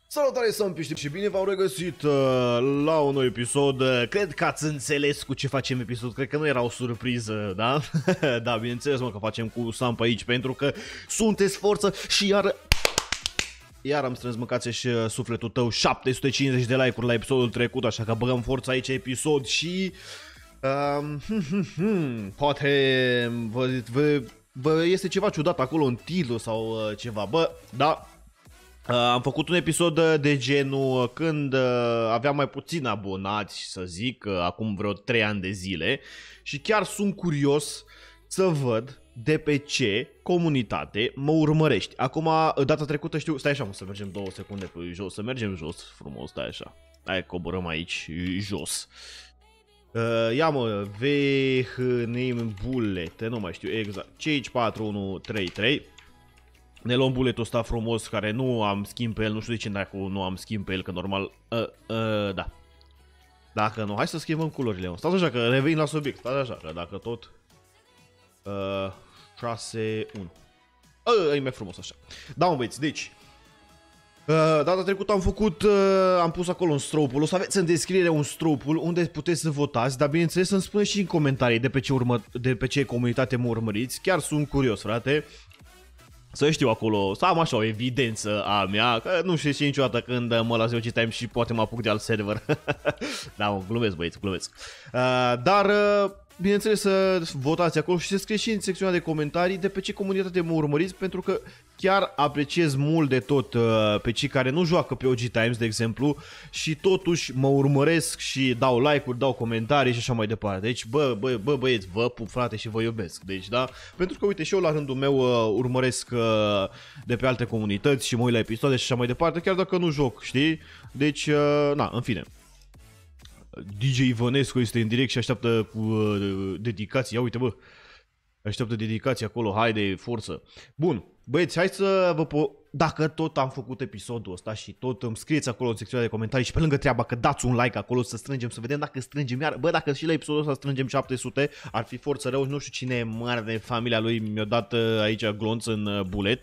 Salutare, sunt Piști și bine v-au regăsit la un nou episod. Cred că ați înțeles cu ce facem episod, cred că nu era o surpriză, da? Da, bineînțeles, mă, că facem cu Sam pe aici, pentru că sunteți forță și iar am strâns, mâncați și sufletul tău 750 de like-uri la episodul trecut, așa că băgăm forța aici episod și... poate vă este ceva ciudat acolo în titlu sau ceva, bă, da. Am făcut un episod de genul când aveam mai puțin abonați, să zic, acum vreo 3 ani de zile și chiar sunt curios să văd de pe ce comunitate mă urmărești. Acum, data trecută știu, stai așa, mă, să mergem 2 secunde pe jos, să mergem jos frumos, stai așa. Hai, coborăm aici jos. Ia mă, VHNIM bulete, nu mai știu exact, CH4133. Ne luăm buletul ăsta frumos care nu am schimb pe el, nu știu de ce dacă nu am schimb pe el, că normal, da. Dacă nu, hai să schimbăm culorile, mă. Stați așa că revin la subiect, stați așa că dacă tot 6, 1. E mai frumos așa. Da, mă băieți, deci data trecută am pus acolo un stropul, o să aveți în descriere un stropul unde puteți să votați, dar bineînțeles să-mi spuneți și în comentarii de pe ce comunitate mă urmăriți, chiar sunt curios, frate. Să știu acolo, să am așa o evidență a mea, că nu știu și niciodată când mă las eu ce time și poate mă apuc de alt server. Da, mă, glumesc băieți, glumesc. Dar, bineînțeles să votați acolo și să scrieți și în secțiunea de comentarii de pe ce comunitate mă urmăriți, pentru că chiar apreciez mult de tot pe cei care nu joacă pe OG Times, de exemplu, și totuși mă urmăresc și dau like-uri, dau comentarii și așa mai departe. Deci, băieți, vă pup, frate, și vă iubesc. Deci, da, pentru că, uite, și eu la rândul meu urmăresc de pe alte comunități și mă uit la episoade și așa mai departe, chiar dacă nu joc, știi? Deci, na, în fine. DJ Ivănescu este în direct și așteaptă cu dedicații. Ia uite, bă, așteaptă dedicații acolo, haide, forță. Bun, băieți, hai să vă dacă tot am făcut episodul ăsta și tot îmi scrieți acolo în secțiunea de comentarii și pe lângă treaba că dați un like acolo să strângem, să vedem dacă strângem iar. Bă, dacă și la episodul ăsta strângem 700, ar fi forță rău. Nu știu cine e mare de familia lui, mi-a dat aici glonț în bulet.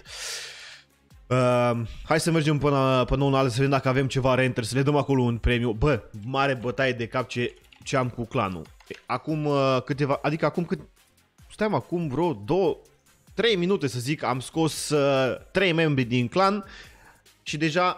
Hai să mergem până un alt, să vedem dacă avem ceva reenter, să le dăm acolo un premiu. Bă, mare bătaie de cap ce am cu clanul. Acum câteva, adică acum vreo 3 minute să zic, am scos 3 membri din clan și deja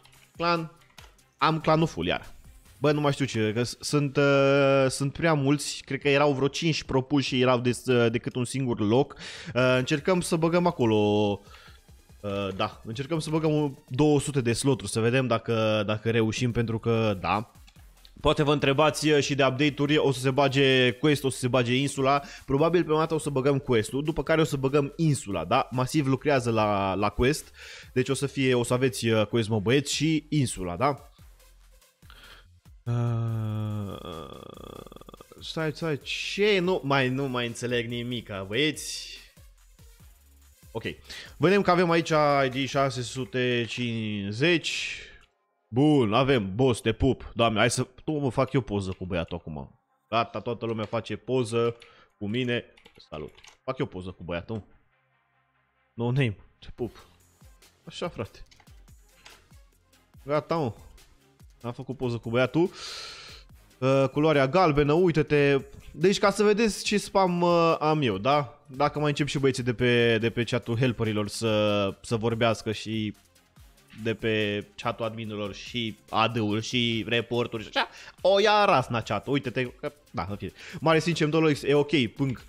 am clanul full iar. Bă, nu mai știu ce, că sunt prea mulți, cred că erau vreo 5 propuși și erau decât un singur loc. Încercăm să băgăm acolo... da, încercăm să băgăm 200 de sloturi, să vedem dacă reușim, pentru că, da, poate vă întrebați și de update-uri, o să se bage quest, o să se bage insula, probabil prima dată o să băgăm quest-ul, după care o să băgăm insula, da, Masiv lucrează la quest, deci o să aveți quest, mă băieți, și insula, da? Stai, ce? Nu mai înțeleg nimica, băieți. Ok, vedem că avem aici ID 650. Bun, avem, boss, te pup. Doamne, hai să mă fac eu poză cu băiatul acum. Gata, toată lumea face poză cu mine. Salut. Fac eu poză cu băiatul. No name, te pup. Așa, frate. Gata, mă. Am făcut poză cu băiatul. Culoarea galbenă, uite-te. Deci ca să vedeți ce spam am eu, da? Dacă mai încep și băieții de pe chatul helperilor să vorbească și de pe chatul adminilor și AD-uri și reporturi și așa, o ia rasna chat-ul, uite-te, da, în fine. Mare sincer, $2 e ok, pânc.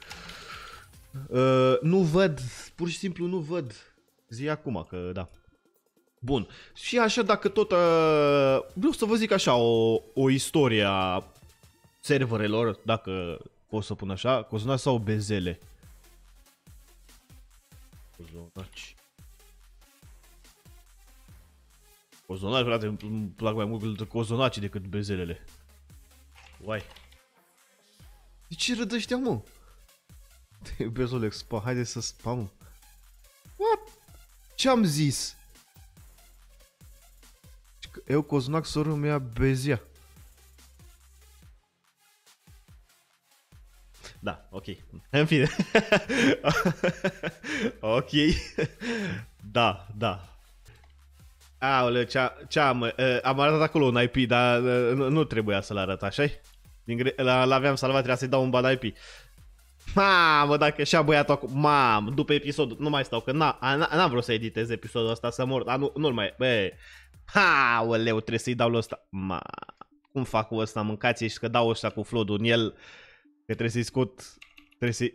Nu văd, pur și simplu nu văd. Zi acum că da. Bun, și așa dacă tot, vreau să vă zic așa o istorie a serverelor, dacă pot să pun așa, cozonaci sau bezele? Cozonaci. Cozonaci, frate, îmi plac mai mult cozonacii decât bezelele. Uai. De ce râd ăștia, mă? Bezolex, spa, haide să spam. What? Ce-am zis? Eu cozonac sorul mi-a bezia. Da, ok. În fine. Ok. Da, da. Aoleu, am arătat acolo un IP, dar nu trebuia să-l arăt, așa-i? L-aveam salvat, trebuia să-i dau un ban IP. Mamă, dacă și-a băiatul acum, mamă, după episodul, nu mai stau, că n-am vrut să editez episodul ăsta să mor, dar nu-l mai, bă, aoleu, trebuie să-i dau lui ăsta, cum fac cu ăsta, mâncați și că dau ăsta cu flodul în el, că trebuie să-i scot, trebuie să-i,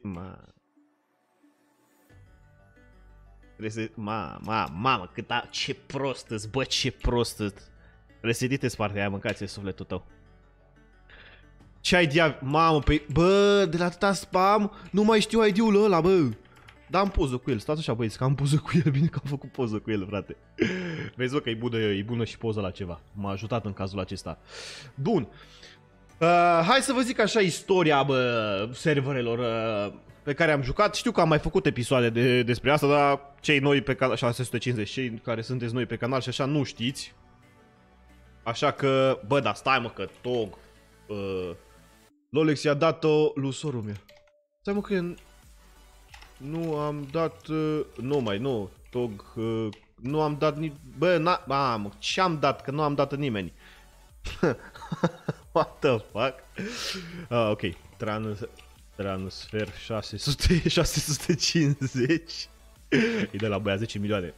trebuie să, mamă, ce prost-ți, bă, ce prost-ți, trebuie să editez partea aia, mâncați sufletul tău. Ce ai dia... Mamă, păi... Bă, de la atâta spam, nu mai știu ID-ul ăla, bă. Da, am poză cu el. Stați așa, băieți, că am poză cu el. Bine că am făcut poză cu el, frate. Vezi, bă, că e bună și poza la ceva. M-a ajutat în cazul acesta. Bun. Hai să vă zic așa istoria, bă, serverelor pe care am jucat. Știu că am mai făcut episoade despre asta, dar cei noi pe canal, 650, cei care sunteți noi pe canal și așa, nu știți. Așa că, bă, da, stai mă, că Tog... Lolex i-a dat-o lui sorul meu. Stai mă că nu am dat... nu, Tog... nu am dat nici... Bă, mamă, ce-am dat? Că nu am dat nimeni. What the fuck? Ok, transfer 650. E de la băia 10 milioane.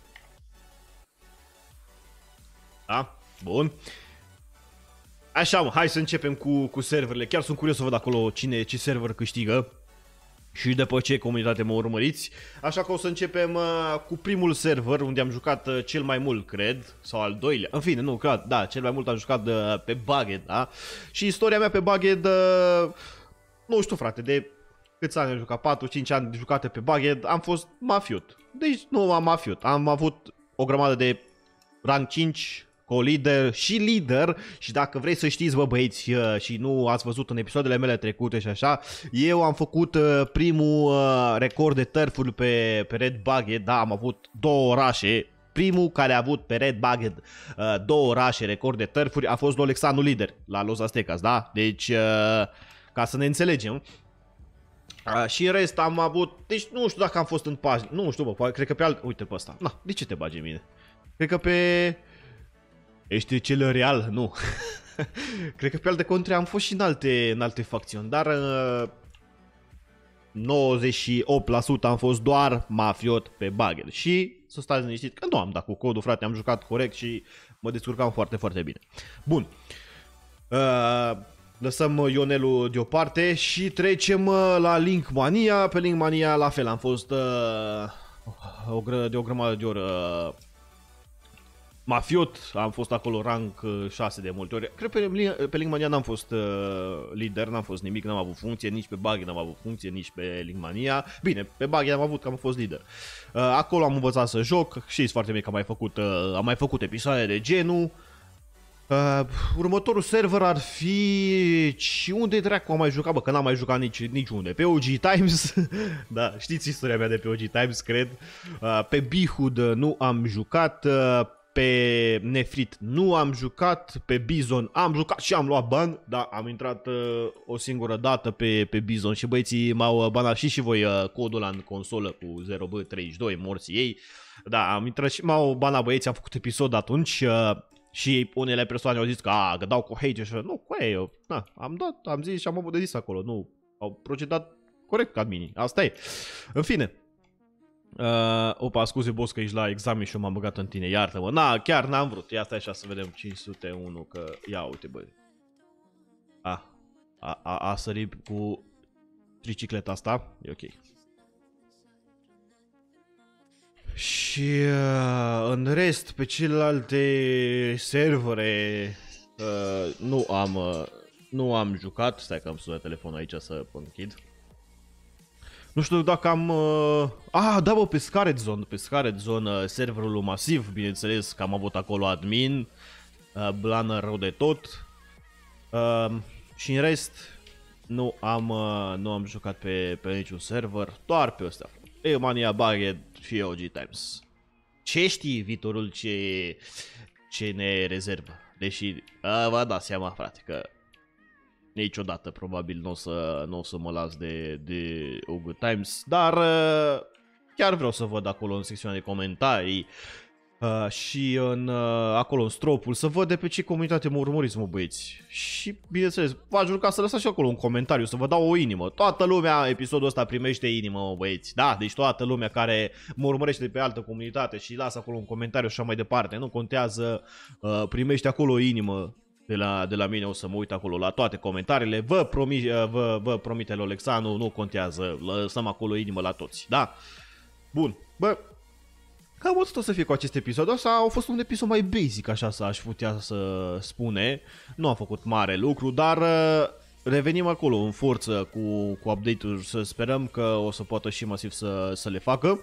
Da? Bun. Așa, mă, hai să începem cu serverele. Chiar sunt curios să văd acolo ce server câștigă și după ce comunitate mă urmăriți. Așa că o să începem cu primul server unde am jucat cel mai mult, cred, sau al doilea. În fine, nu, cred, da, cel mai mult am jucat pe Bugged, da? Și istoria mea pe Bugged, nu știu, frate, de câți ani am jucat? 4-5 ani jucate pe Bugged, am fost mafiot. Deci nu am mafiot, am avut o grămadă de rank 5, co-leader și lider. Și dacă vrei să știți, bă, băieți, și nu ați văzut în episoadele mele trecute și așa, eu am făcut primul record de turf-uri pe Red Bugged. Da, am avut 2 orașe. Primul care a avut pe Red Bugged 2 orașe record de turf-uri a fost Lolexanu lider la Los Aztecas, da? Deci, ca să ne înțelegem. Și în rest am avut, deci nu știu dacă am fost în pagină, nu știu, bă, cred că pe alt, uite pe ăsta. Na, de ce te bagi în mine? Cred că pe... Ești cel real? Nu. Cred că pe alte contre am fost și în alte facțiuni, dar 98% am fost doar mafiot pe Bugged. Și să stați liniștit că nu am dat cu codul, frate, am jucat corect și mă descurcam foarte, foarte bine. Bun. Lăsăm Ionelul deoparte și trecem la Linkmania. Pe Linkmania la fel am fost de o grămadă de ori mafiot, am fost acolo rank 6 de multe ori. Cred că pe Linkmania n-am fost lider, n-am fost nimic, n-am avut funcție, nici pe Bugged n-am avut funcție, nici pe Linkmania. Bine, pe Bugged am avut că am fost lider. Acolo am învățat să joc, știți foarte bine că am mai făcut episoade de genul. Următorul server ar fi... Și unde dracu am mai jucat? Bă, că n-am mai jucat niciunde. Pe OG Times. Da, știți istoria mea de pe OG Times, cred. Pe Bihud nu am jucat. Pe Nefrit nu am jucat. Pe Bizon am jucat și am luat ban. Da, am intrat o singură dată pe Bizon și băieții m-au banat și voi codul ăla în consolă cu 0B32, morții ei. Da, am intrat și m-au banat băieții, am făcut episod atunci. Și unele persoane au zis că dau cu hate și nu, cu ei, eu, na, am zis și am avut de zis acolo, nu, au procedat corect ca adminii, asta e. În fine. Opa, scuze boss că ești la examen și eu m-am băgat în tine, iartă-mă, na, chiar n-am vrut, ia stai așa să vedem, 501, că, ia uite băi. A sărit cu tricicleta asta, e ok. Și în rest, pe celelalte servere nu am jucat. Stai că am sunat telefonul aici să închid. Nu știu dacă am... da, bă, pe Scarlet Zone. Pe Scarlet Zone, serverul masiv, bineînțeles că am avut acolo admin. Blană rău de tot. Și în rest, nu am jucat pe niciun server. Doar pe ăsta. Mania Bugged și OG Times. Ce știi viitorul ce ne rezervă? Deși vă dați seama, frate, că niciodată probabil nu o să mă las de OG Times. Dar chiar vreau să văd acolo în secțiunea de comentarii și acolo în stropul, să văd de pe ce comunitate mă urmăriți, mă băieți. Și bineînțeles, v-aș ruga să lăsați și acolo un comentariu, să vă dau o inimă. Toată lumea episodul ăsta primește inimă, mă băieți. Da, deci toată lumea care mă urmărește de pe altă comunitate și lasă acolo un comentariu și așa mai departe. Nu contează, primește acolo o inimă de la mine, o să mă uit acolo la toate comentariile. Vă promite Alexandru, nu contează, lăsăm acolo inimă la toți, da? Bun, bă. Cam atât o să fie cu acest episod. Asta a fost un episod mai basic, așa să-aș putea să spune. Nu a făcut mare lucru, dar revenim acolo în forță cu update-uri. Să sperăm că o să poată și masiv să le facă.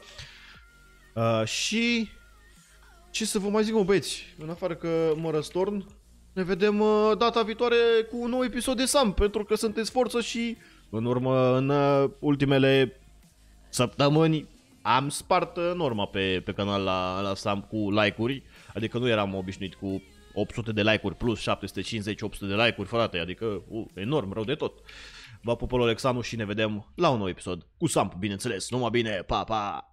Și ce să vă mai zic, mă băieți, în afară că mă răstorn, ne vedem data viitoare cu un nou episod de Sam, pentru că sunteți forță și în ultimele săptămâni am spart norma pe canal la Sam cu like-uri, adică nu eram obișnuit cu 800 de like-uri plus 750-800 de like-uri, frate, adică enorm, rău de tot. Vă pupă Alexandru și ne vedem la un nou episod cu Sam, bineînțeles. Numai bine, pa, pa!